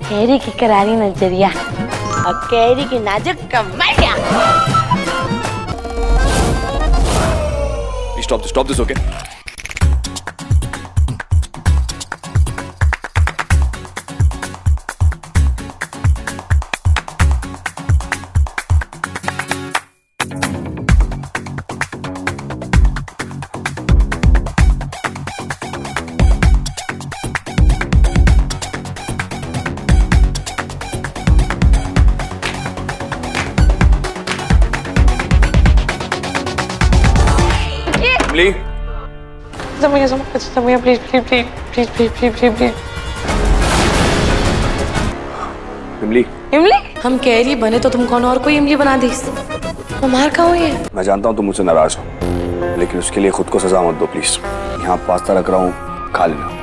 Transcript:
Carry की करारी नजरिया और कैरी की नाजुक कमरिया। Stop this, okay? Imlie? Samaya, please. इमली, इमली? हम कैरी बने तो तुम कौन और कोई इमली बना दी। मार कहाँ हुई है? मैं जानता हूँ तुम मुझसे नाराज हो, लेकिन उसके लिए खुद को सजा मत दो प्लीज। यहाँ पास्ता रख रहा हूँ, खा लेना।